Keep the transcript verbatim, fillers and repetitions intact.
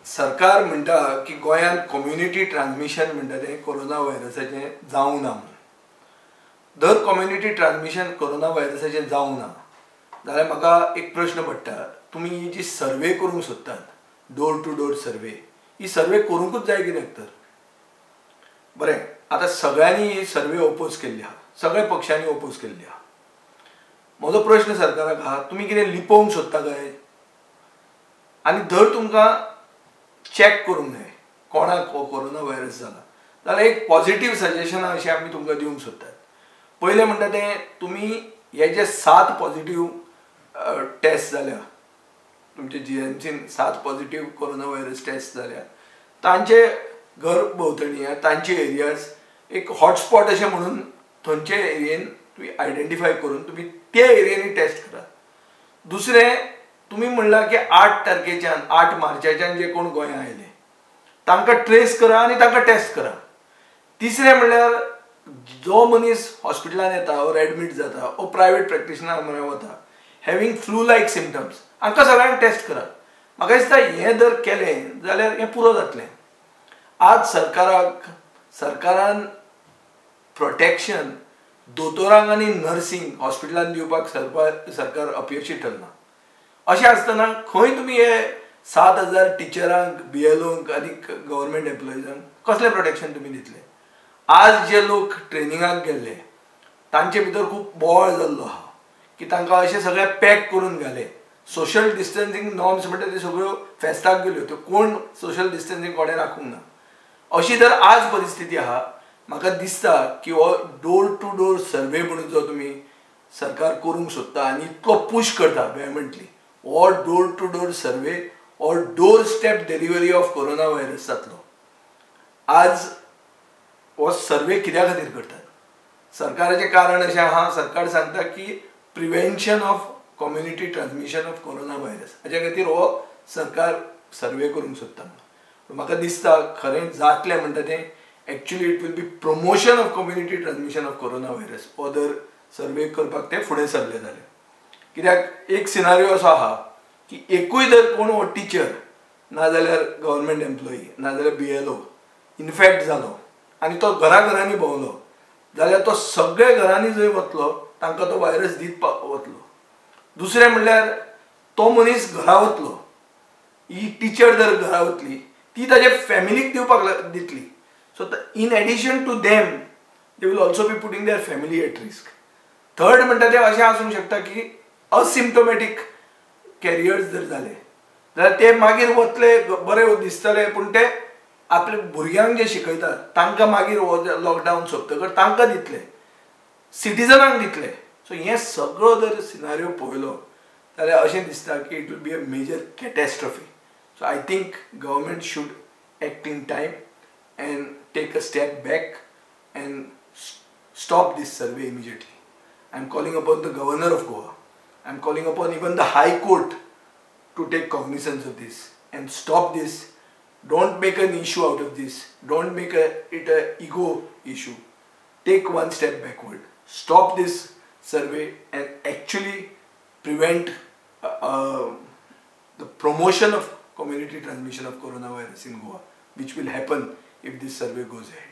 सरकार म्हणटा की गोंयांत कम्युनिटी ट्रान्समिशन म्हणटा तें कोरोना व्हायरसाचें जावंक ना. जर कम्युनिटी ट्रान्समिशन कोरोना व्हायरसाचें जावंक ना जाल्यार म्हाका एक प्रश्न पडटा, तुमी ही जी सर्वे करूंक सोदतात डोर टू डोर सर्वे, ही सर्वे करूंकूच जाय कित्याक तर? बरें, आतां सगळ्यांनी ही सर्वे ओपोज केल्ली आहा, सगळ्या पक्षांनी ओपोज केल्ली आहा. म्हजो प्रश्न सरकाराक आहा, तुमी कितें लिपोवंक सोदता काय? आनी धर तुमकां चॅक करूंक जाय कोणाक हो कोरोना व्हायरस जाला जाल्यार एक पॉझिटिव्ह सजेशनां अशें आमी तुमकां दिवंक सोदतात. पयलें म्हणटा तें, तुमी हे जे सात पॉझिटिव्ह टेस्ट जाल्या, तुमचे जीएमसीन सात पॉझिटिव्ह कोरोना व्हायरस टेस्ट जाल्या, तांचे घर भोंवतणी तांचे एरियाज एक हॉटस्पॉट अशें म्हणून थंयचे एरियेन तुमी आयडेंटिफाय करून तुमी त्या एरियेनी टेस्ट करात. दुसरें, तुमी म्हणलां की आठ तारखेच्यान आठ मार्चाच्यान जे कोण गोंयांत आयले तांकां ट्रेस करा आनी तांकां टेस्ट करा. तिसरें म्हणल्यार जो मनीस हॉस्पिटलान येता और एडमीट जाता वो प्रायवेट प्रॅक्टिशनर म्हण वता हॅविंग फ्लू लायक सिम्पटम्स, हांकां सगळ्यांक टेस्ट करात. म्हाका दिसता हें जर केलें जाल्यार हें पुरो जातलें. आज सरकाराक सरकारान प्रोटेक्शन दोतोरांक आनी नर्सींक हॉस्पिटलान दिवपाक सरकार अपयशी ठरना. अशें आसतना खंय तुमी हे सात हजार टिचरांक, बीएलओंक आनी गव्हर्मेंट एम्प्लॉइजांक कसलें प्रोटेक्शन तुमी दितले? आज जे लोक ट्रेनिंगाक गेल्ले तांचे भितर खूब बोवाळ जाल्लो आहा की तांकां अशें सगळें पॅक करून घाले. सोशल डिस्टन्सिंग नॉर्म्स म्हणटा त्यो सगळ्यो फेस्ताक गेल्यो, त्यो कोण सोशल डिस्टन्सिंग कोणें राखूंक ना. अशी जर आज परिस्थिती आहा, म्हाका दिसता की हो डोर टू डोर सर्वे म्हणून जो तुमी सरकार करूंक सोदता आनी इतलो पुश करता वेहमेंटली, हो डोर टू डोर सर्वे हो door step delivery of corona virus जातलो. आज हो सर्वे कित्या खातीर करतात? सरकाराचें कारण अशें आहा, सरकार सांगता की prevention of community transmission of corona virus, हाच्या खातीर हो सरकार सर्वे करूंक सोदता. म्हाका दिसता खरें जातलें म्हणटा तें actually it will be promotion of community transmission of corona virus. हो जर सर्वे करपाक ते फुडें सरले जाल्यार. कित्याक एक सिनारियो असो आहा की एकूय जर कोण हो टिचर नाजाल्यार गव्हर्मेंट एम्प्लॉई नाजाल्यार बीएलओ इन्फेक्ट जालो आनी तो घरा घरांनी भोंवलो जाल्यार तो सगळे घरांनी जंय वतलो तांकां तो व्हायरस दीत वतलो. दुसरें म्हणल्यार तो मनीस घरा वतलो, ही टिचर जर घरा वतली ती ताजे फॅमिलीक दिवपाक दितली. So in addition to them they will also be putting their family at risk. Third म्हणटा तें अशें आसूंक शकता की असिम्प्टोमॅटीक कॅरियर्स जर जाले जाल्यार ते मागीर वतले, बरें दिसतले, पूण ते आपल्या भुरग्यांक जे शिकयतात तांकां मागीर हो लॉकडावन सोंपतकर तांकां दितले, सिटिजनांक दितले. सो हें सगळो जर सिनारियो पळयलो जाल्यार अशें दिसता की it will be a major catastrophe. So I think government should act in time and take a step back and stop this survey immediately. I am calling upon the governor of Goa. I am calling upon even the High Court to take cognizance of this and stop this. Don't make an issue out of this. Don't make a, it an ego issue. Take one step backward. Stop this survey and actually prevent uh, uh, the promotion of community transmission of coronavirus in Goa, which will happen if this survey goes ahead.